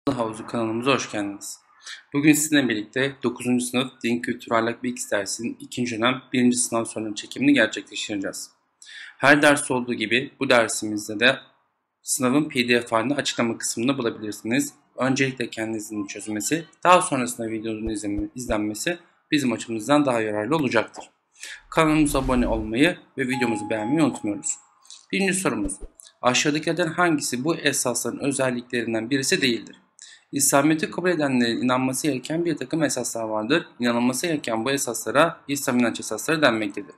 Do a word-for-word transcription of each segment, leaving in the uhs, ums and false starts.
Havuzu kanalımıza hoş geldiniz. Bugün sizinle birlikte dokuzuncu sınıf Din Kültür Ahlak Bilgisi dersinin ikinci dönem birinci sınav sorunun çekimini gerçekleştireceğiz. Her ders olduğu gibi bu dersimizde de sınavın P D F halini açıklama kısmında bulabilirsiniz. Öncelikle kendinizin çözülmesi, daha sonrasında videonun izlenmesi bizim açımızdan daha yararlı olacaktır. Kanalımıza abone olmayı ve videomuzu beğenmeyi unutmuyoruz. Birinci sorumuz. Aşağıdakilerden hangisi bu esasların özelliklerinden birisi değildir? İslamiyet'i kabul edenlerin inanması gereken bir takım esaslar vardır. İnanılması gereken bu esaslara İslam inanç esasları denmektedir.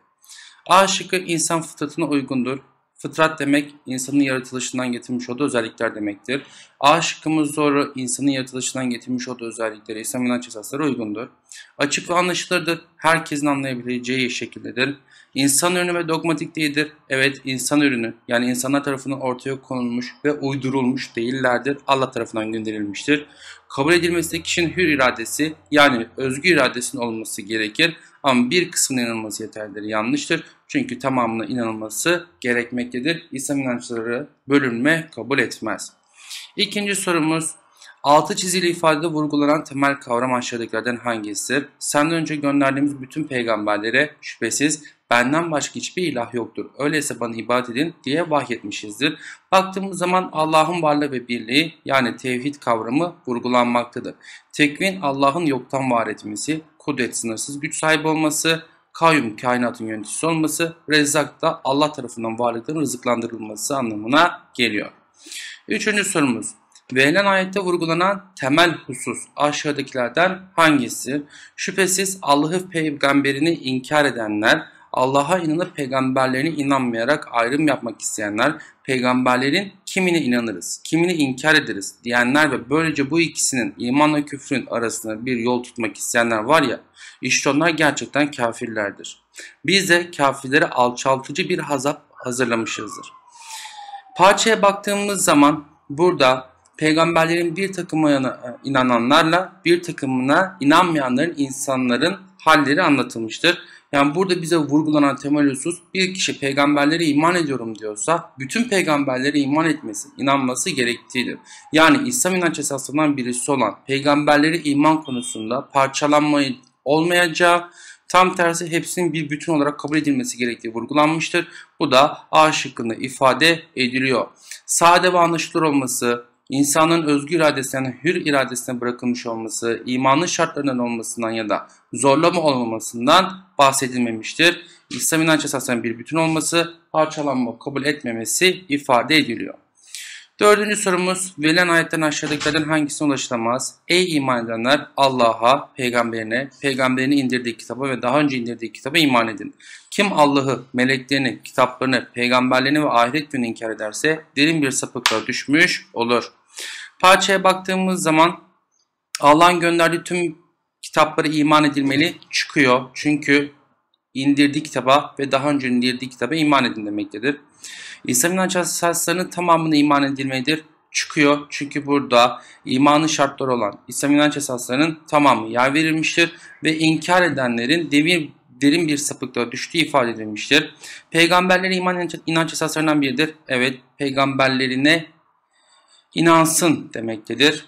A şıkkı insan fıtratına uygundur. Fıtrat demek insanın yaratılışından getirmiş olduğu özellikler demektir. A şıkkımız doğru, insanın yaratılışından getirmiş olduğu özellikleri İslam inanç esasları uygundur. Açık ve anlaşılırdır. Herkesin anlayabileceği şekildedir. İnsan ürünü ve dogmatik değildir. Evet, insan ürünü yani insanlar tarafından ortaya konulmuş ve uydurulmuş değillerdir. Allah tarafından gönderilmiştir. Kabul edilmesi de kişinin hür iradesi yani özgür iradesinin olması gerekir. Ama bir kısmına inanılması yeterlidir. Yanlıştır. Çünkü tamamına inanılması gerekmektedir. İslam inançları bölünme kabul etmez. İkinci sorumuz. Altı çizili ifadede vurgulanan temel kavram aşağıdakilerden hangisidir? Senden önce gönderdiğimiz bütün peygamberlere şüphesiz benden başka hiçbir ilah yoktur. Öyleyse bana ibadet edin diye vahyetmişizdir. Baktığımız zaman Allah'ın varlığı ve birliği yani tevhid kavramı vurgulanmaktadır. Tekvin Allah'ın yoktan var etmesi, kudret sınırsız güç sahibi olması, kayyum kainatın yöneticisi olması, rezzak da Allah tarafından varlıkların rızıklandırılması anlamına geliyor. Üçüncü sorumuz. Verilen ayette vurgulanan temel husus aşağıdakilerden hangisi? Şüphesiz Allah'ı peygamberini inkar edenler, Allah'a inanıp peygamberlerine inanmayarak ayrım yapmak isteyenler, peygamberlerin kimine inanırız, kimini inkar ederiz diyenler ve böylece bu ikisinin imanla küfrün arasında bir yol tutmak isteyenler var ya, işte onlar gerçekten kafirlerdir. Biz de kafirlere alçaltıcı bir azap hazırlamışızdır. Parçaya baktığımız zaman burada peygamberlerin bir takımına inananlarla bir takımına inanmayanların insanların halleri anlatılmıştır. Yani burada bize vurgulanan temel husus bir kişi peygamberlere iman ediyorum diyorsa bütün peygamberlere iman etmesi, inanması gerektiğidir. Yani İslam inanç esaslarından birisi olan peygamberlere iman konusunda parçalanma olmayacağı, tam tersi hepsinin bir bütün olarak kabul edilmesi gerektiği vurgulanmıştır. Bu da A şıkkında ifade ediliyor. Sade ve anlaşılır olması, insanın özgür iradesinden hür iradesine bırakılmış olması, imanın şartlarından olmasından ya da zorlama olmamasından bahsedilmemiştir. İslam inanç esaslarının bir bütün olması, parçalanma kabul etmemesi ifade ediliyor. Dördüncü sorumuz, verilen ayetten aşağıdakilerden hangisine ulaşılamaz? Ey iman edenler Allah'a, peygamberine, peygamberini indirdiği kitaba ve daha önce indirdiği kitaba iman edin. Kim Allah'ı, meleklerini, kitaplarını, peygamberlerini ve ahiret gününü inkar ederse derin bir sapıklığa düşmüş olur. Parçaya baktığımız zaman Allah'ın gönderdiği tüm kitaplara iman edilmeli çıkıyor. Çünkü indirdiği kitaba ve daha önce indirdiği kitaba iman edin demektedir. İslam inanç esaslarının tamamına iman edilmelidir çıkıyor. Çünkü burada imanın şartları olan İslam inanç esaslarının tamamı yer verilmiştir ve inkar edenlerin devir, derin bir sapıklığa düştüğü ifade edilmiştir. Peygamberlere iman inanç esaslarından biridir. Evet, peygamberlerine inansın demektedir.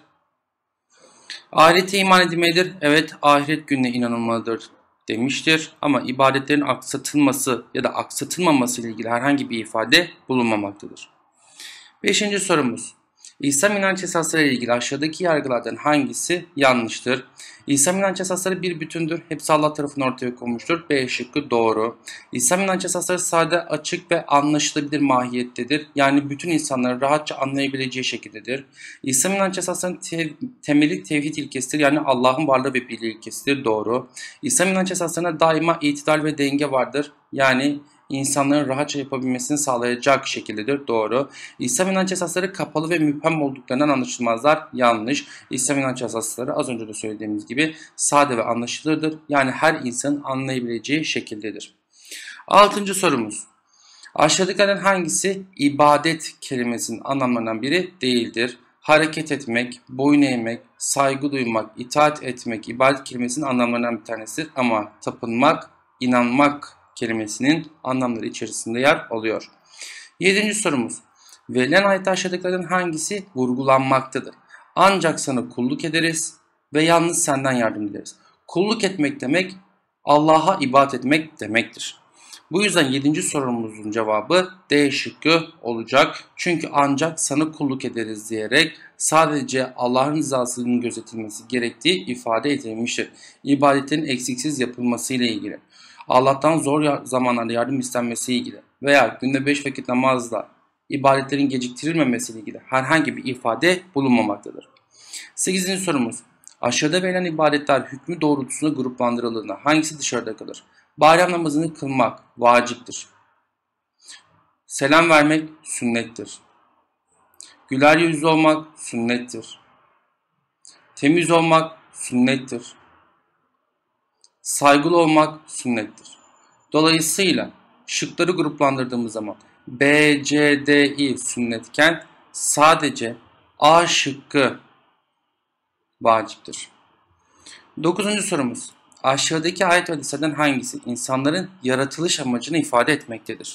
Ahirete iman edilmelidir. Evet, ahiret gününe inanılmalıdır demiştir. Ama ibadetlerin aksatılması ya da aksatılmaması ile ilgili herhangi bir ifade bulunmamaktadır. Beşinci sorumuz. İslam inanç esasları ile ilgili aşağıdaki yargılardan hangisi yanlıştır? İslam inanç esasları bir bütündür. Hepsi Allah tarafından ortaya konmuştur. B şıkkı doğru. İslam inanç esasları sade, açık ve anlaşılabilir mahiyettedir. Yani bütün insanların rahatça anlayabileceği şekildedir. İslam inanç esaslarının te temeli tevhid ilkesidir. Yani Allah'ın varlığı ve birliği ilkesidir. Doğru. İslam inanç esaslarına daima itidal ve denge vardır. Yani insanların rahatça yapabilmesini sağlayacak şekildedir. Doğru. İslam inanç esasları kapalı ve müphem olduklarından anlaşılmazlar. Yanlış. İslam inanç esasları az önce de söylediğimiz gibi sade ve anlaşılırdır. Yani her insanın anlayabileceği şekildedir. Altıncı sorumuz. Aşağıdakilerden hangisi ibadet kelimesinin anlamlarından biri değildir? Hareket etmek, boyun eğmek, saygı duymak, itaat etmek ibadet kelimesinin anlamlarından bir tanesidir. Ama tapınmak, inanmak kelimesinin anlamları içerisinde yer alıyor. Yedinci sorumuz. Verilen ayette aşağıdakilerden hangisi vurgulanmaktadır? Ancak sana kulluk ederiz ve yalnız senden yardım dileriz. Kulluk etmek demek Allah'a ibadet etmek demektir. Bu yüzden yedinci sorumuzun cevabı D şıkkı olacak. Çünkü ancak sana kulluk ederiz diyerek sadece Allah'ın rızasının gözetilmesi gerektiği ifade edilmiştir. İbadetin eksiksiz yapılması ile ilgili, Allah'tan zor zamanlarda yardım istenmesi ile ilgili veya günde beş vakit namazla ibadetlerin geciktirilmemesi ile ilgili herhangi bir ifade bulunmamaktadır. sekizinci sorumuz. Aşağıda verilen ibadetler hükmü doğrultusunda gruplandırıldığında hangisi dışarıda kalır? Bayram namazını kılmak vaciptir. Selam vermek sünnettir. Güler yüzlü olmak sünnettir. Temiz olmak sünnettir. Saygılı olmak sünnettir. Dolayısıyla şıkları gruplandırdığımız zaman B, C, D, I sünnetken sadece A şıkkı vaciptir. Dokuzuncu sorumuz. Aşağıdaki ayet ve hadislerden hangisi insanların yaratılış amacını ifade etmektedir?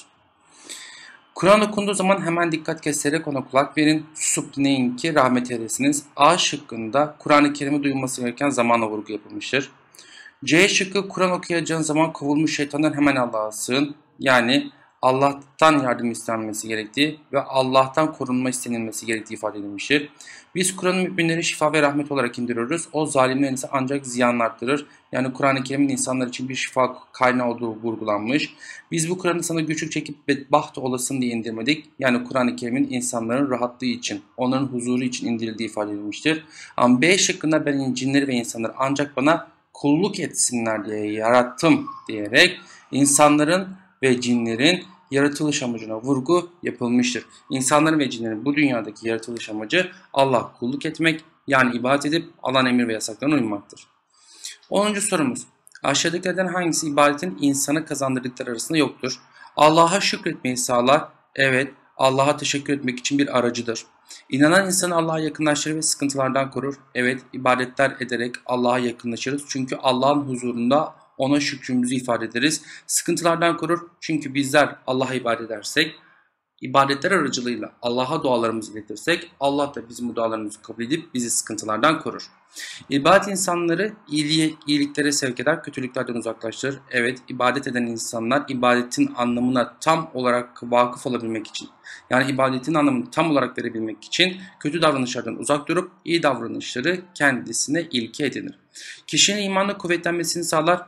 Kur'an okunduğu zaman hemen dikkat keserek ona kulak verin. Susup dinleyin ki rahmet eylersiniz. A şıkkında Kur'an-ı Kerim'i duyulması gereken zamana vurgu yapılmıştır. C şıkkı Kur'an okuyacağın zaman kovulmuş şeytandan hemen Allah'a sığın. Yani Allah'tan yardım istenmesi gerektiği ve Allah'tan korunma istenilmesi gerektiği ifade edilmiştir. Biz Kur'an'ı müminlere şifa ve rahmet olarak indiriyoruz. O zalimlerin ise ancak ziyanını arttırır. Yani Kur'an-ı Kerim'in insanlar için bir şifa kaynağı olduğu vurgulanmış. Biz bu Kur'an'ı sana güçlük çekip bedbaht olasın diye indirmedik. Yani Kur'an-ı Kerim'in insanların rahatlığı için, onların huzuru için indirildiği ifade edilmiştir. Ama B şıkkında ben cinleri ve insanları ancak bana kulluk etsinler diye yarattım diyerek insanların ve cinlerin yaratılış amacına vurgu yapılmıştır. İnsanların ve cinlerin bu dünyadaki yaratılış amacı Allah kulluk etmek, yani ibadet edip Allah'ın emir ve yasaklarına uymaktır. onuncu sorumuz. Aşağıdakilerden hangisi ibadetin insana kazandırdıkları arasında yoktur? Allah'a şükretmeyi sağlar. Evet, Allah'a teşekkür etmek için bir aracıdır. İnanan insanı Allah'a yakınlaştırır ve sıkıntılardan korur. Evet, ibadetler ederek Allah'a yakınlaşırız. Çünkü Allah'ın huzurunda ona şükrümüzü ifade ederiz. Sıkıntılardan korur. Çünkü bizler Allah'a ibadet edersek, ibadetler aracılığıyla Allah'a dualarımızı iletirsek, Allah da bizim bu dualarımızı kabul edip bizi sıkıntılardan korur. İbadet insanları iyiliğe, iyiliklere sevk eder, kötülüklerden uzaklaştırır. Evet, ibadet eden insanlar ibadetin anlamına tam olarak vakıf olabilmek için, yani ibadetin anlamını tam olarak verebilmek için kötü davranışlardan uzak durup iyi davranışları kendisine ilke edinir. Kişinin imanla kuvvetlenmesini sağlar.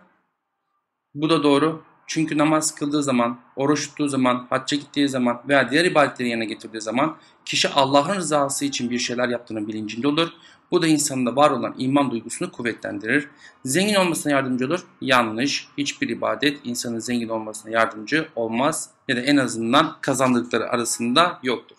Bu da doğru. Çünkü namaz kıldığı zaman, oruç tuttuğu zaman, hacca gittiği zaman veya diğer ibadetleri yerine getirdiği zaman kişi Allah'ın rızası için bir şeyler yaptığının bilincinde olur. Bu da insanında var olan iman duygusunu kuvvetlendirir. Zengin olmasına yardımcı olur. Yanlış. Hiçbir ibadet insanın zengin olmasına yardımcı olmaz ya da en azından kazandıkları arasında yoktur.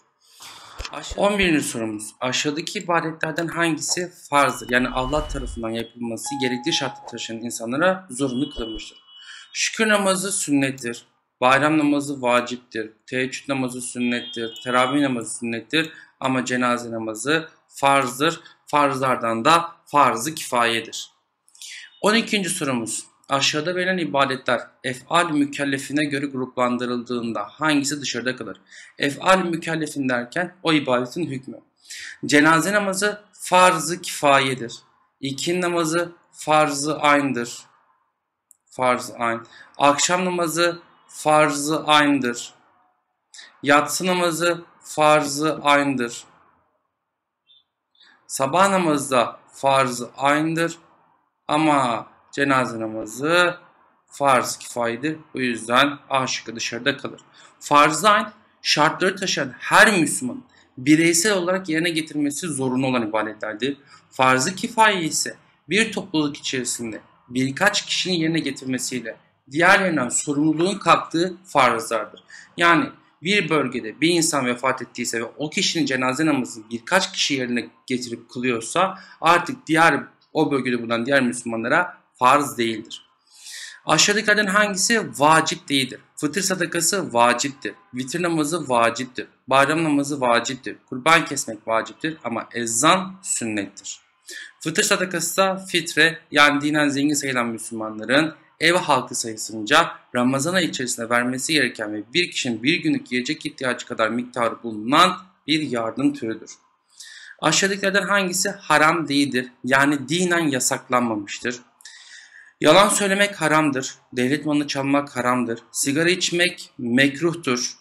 on birinci sorumuz. Aşağıdaki ibadetlerden hangisi farzdır? Yani Allah tarafından yapılması gerektiği şartı taşıyan insanlara zorunlu kılınmıştır. Şükür namazı sünnettir. Bayram namazı vaciptir. Teheccüd namazı sünnettir. Teravih namazı sünnettir. Ama cenaze namazı farzdır. Farzlardan da farz-ı kifayedir. on ikinci sorumuz. Aşağıda verilen ibadetler ef'al mükellefine göre gruplandırıldığında hangisi dışarıda kalır? Ef'al mükellefin derken o ibadetin hükmü. Cenaze namazı farz-ı kifayedir. İkin namazı farz-ı ayn'dır. Farz-ı ayn. Akşam namazı farz-ı ayn'dır. Yatsı namazı farz-ı ayn'dır. Sabah namazı da farz-ı ayn'dır. Ama cenaze namazı farz-ı kifayedir. Bu yüzden A şıkkı dışarıda kalır. Farz-ı ayn şartları taşıyan her Müslümanın bireysel olarak yerine getirmesi zorunlu olan ibadetlerdir. Farz-ı kifaye ise bir topluluk içerisinde birkaç kişinin yerine getirmesiyle diğerlerinden sorumluluğun kalktığı farzlardır. Yani bir bölgede bir insan vefat ettiyse ve o kişinin cenaze namazını birkaç kişi yerine getirip kılıyorsa artık diğer o bölgede bulunan diğer Müslümanlara farz değildir. Aşağıdakilerden hangisi vacip değildir? Fıtır sadakası vaciptir. Vitir namazı vaciptir. Bayram namazı vaciptir. Kurban kesmek vaciptir ama ezan sünnettir. Fıtır sadakası da fitre, yani dinen zengin sayılan Müslümanların ev halkı sayısınca Ramazan ayı içerisinde vermesi gereken ve bir kişinin bir günlük yiyecek ihtiyacı kadar miktarı bulunan bir yardım türüdür. Aşağıdakilerden hangisi haram değildir? Yani dinen yasaklanmamıştır. Yalan söylemek haramdır. Devlet malını çalmak haramdır. Sigara içmek mekruhtur.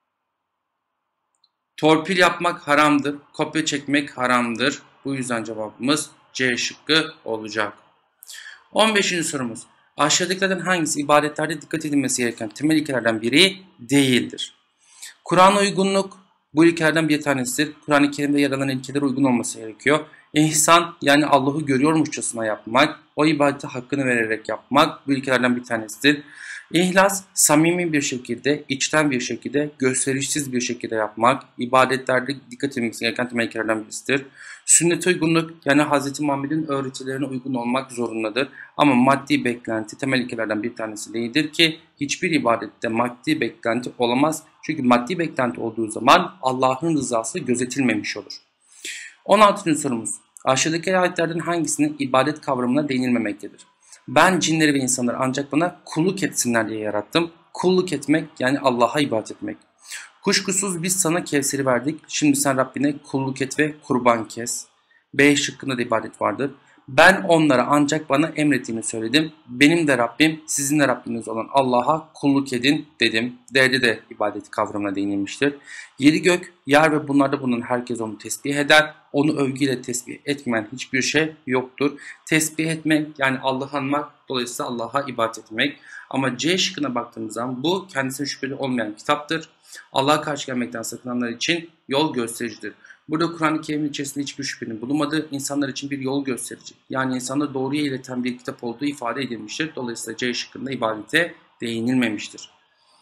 Torpil yapmak haramdır. Kopya çekmek haramdır. Bu yüzden cevabımız C şıkkı olacak. on beşinci sorumuz. Aşağıdakilerden hangisi ibadetlerde dikkat edilmesi gereken temel ilkelerden biri değildir? Kur'an'a uygunluk bu ilkelerden bir tanesidir. Kur'an-ı Kerim'de yer alan ilkelere uygun olması gerekiyor. İhsan yani Allah'ı görüyormuşçasına yapmak, o ibadeti hakkını vererek yapmak bu ilkelerden bir tanesidir. İhlas, samimi bir şekilde, içten bir şekilde, gösterişsiz bir şekilde yapmak, ibadetlerde dikkat edilmesi gereken temel ilkelerden birisidir. Sünnet-i uygunluk yani Hz. Muhammed'in öğretilerine uygun olmak zorundadır. Ama maddi beklenti temel ilkelerden bir tanesi değildir ki hiçbir ibadette maddi beklenti olamaz. Çünkü maddi beklenti olduğu zaman Allah'ın rızası gözetilmemiş olur. on altıncı sorumuz. Aşağıdaki ayetlerden hangisinin ibadet kavramına değinilmemektedir? Ben cinleri ve insanları ancak bana kulluk etsinler diye yarattım. Kulluk etmek yani Allah'a ibadet etmek. Kuşkusuz biz sana Kevser'i verdik. Şimdi sen Rabbine kulluk et ve kurban kes. B şıkkında da ibadet vardır. Ben onlara ancak bana emrettiğini söyledim. Benim de Rabbim, sizin de Rabbiniz olan Allah'a kulluk edin dedim. D'de de ibadet kavramına değinilmiştir. Yedi gök, yer ve bunlarda bulunan herkes onu tesbih eder. Onu övgüyle tesbih etmeyen hiçbir şey yoktur. Tesbih etmek yani Allah'ı anmak, dolayısıyla Allah'a ibadet etmek. Ama C şıkkına baktığımız zaman bu kendisine şüpheli olmayan kitaptır. Allah'a karşı gelmekten sakınanlar için yol göstericidir. Burada Kur'an-ı Kerim'in içerisinde hiçbir şüphenin bulunmadığı insanlar için bir yol gösterici. Yani insanları doğruya ileten bir kitap olduğu ifade edilmiştir. Dolayısıyla C şıkkında ibadete değinilmemiştir.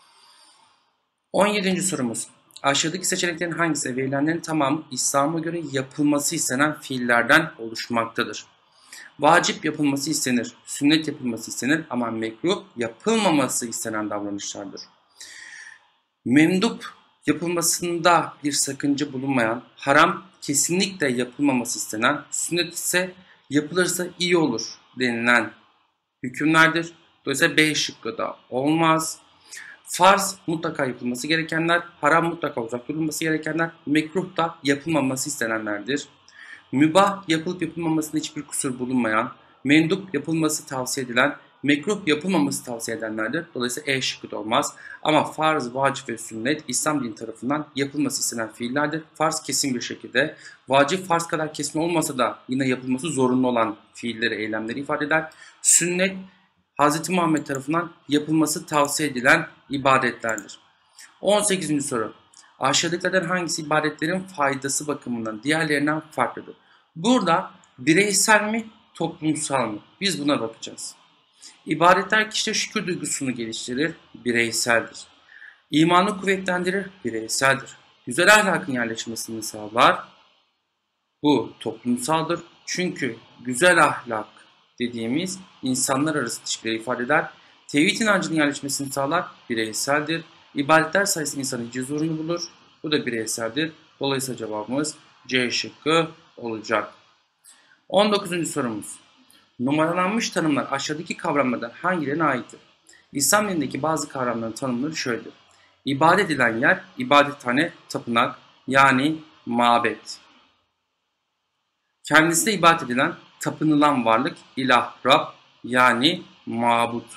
on yedinci sorumuz. Aşağıdaki seçeneklerin hangisi verilenlerin tamamı İslam'a göre yapılması istenen fiillerden oluşmaktadır? Vacip yapılması istenir, sünnet yapılması istenir ama mekruh yapılmaması istenen davranışlardır. Memdup yapılmasında bir sakınca bulunmayan, haram kesinlikle yapılmaması istenen, sünnet ise yapılırsa iyi olur denilen hükümlerdir. Dolayısıyla B şıkkı da olmaz. Farz mutlaka yapılması gerekenler, haram mutlaka uzak durulması gerekenler, mekruh da yapılmaması istenenlerdir. Mübah yapılıp yapılmamasında hiçbir kusur bulunmayan, mendup yapılması tavsiye edilen, mekruh yapılmaması tavsiye edenlerdir. Dolayısıyla E şıkkı da olmaz. Ama farz, vacip ve sünnet İslam dini tarafından yapılması istenen fiillerdir. Farz kesin bir şekilde, vacip farz kadar kesin olmasa da yine yapılması zorunlu olan fiilleri, eylemleri ifade eder. Sünnet Hz. Muhammed tarafından yapılması tavsiye edilen ibadetlerdir. on sekizinci soru. Aşağıdakilerden hangisi ibadetlerin faydası bakımından diğerlerinden farklıdır? Burada bireysel mi, toplumsal mı? Biz buna bakacağız. İbadetler kişide şükür duygusunu geliştirir, bireyseldir. İmanı kuvvetlendirir, bireyseldir. Güzel ahlakın yerleşmesini sağlar, bu toplumsaldır. Çünkü güzel ahlak dediğimiz insanlar arası ilişkileri ifade eder. Tevhid inancının yerleşmesini sağlar, bireyseldir. İbadetler sayesinde insanın iyice huzurunu bulur, bu da bireyseldir. Dolayısıyla cevabımız C şıkkı olacak. on dokuzuncu sorumuz. Numaralanmış tanımlar aşağıdaki kavramlardan hangilerine aittir? İslam dinindeki bazı kavramların tanımları şöyledir. İbadet edilen yer, ibadethane, tapınak yani mabet. Kendisine ibadet edilen, tapınılan varlık, ilah, Rab yani mabut.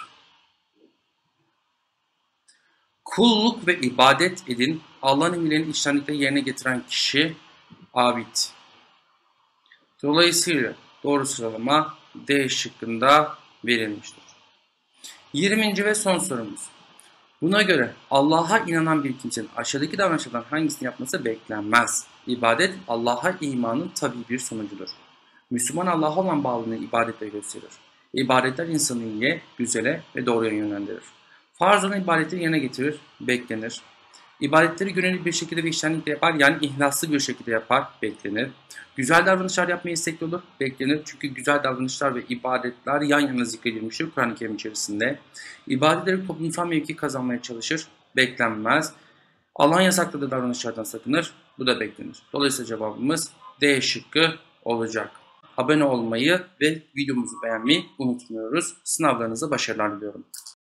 Kulluk ve ibadet edin, Allah'ın emirlerini içtenlikle yerine getiren kişi abid. Dolayısıyla doğru sıralama D şıkkında verilmiştir. yirminci ve son sorumuz. Buna göre Allah'a inanan bir kimsenin aşağıdaki davranışlardan hangisini yapması beklenmez. İbadet Allah'a imanın tabii bir sonucudur. Müslüman Allah'a olan bağlılığını ibadetle gösterir. İbadetler insanı iyiye, güzele ve doğruya yönlendirir. Farz olan ibadetleri yerine getirir, beklenir. İbadetleri gönüllü bir şekilde ve içtenlikle yapar, yani ihlaslı bir şekilde yapar, beklenir. Güzel davranışlar yapmaya istekli olur, beklenir. Çünkü güzel davranışlar ve ibadetler yan yana zikredilmiştir Kur'an-ı Kerim içerisinde. İbadetleri toplumsal mevki kazanmaya çalışır, beklenmez. Allah'ın yasakladığı davranışlardan sakınır, bu da beklenir. Dolayısıyla cevabımız D şıkkı olacak. Abone olmayı ve videomuzu beğenmeyi unutmuyoruz. Sınavlarınıza başarılar diliyorum.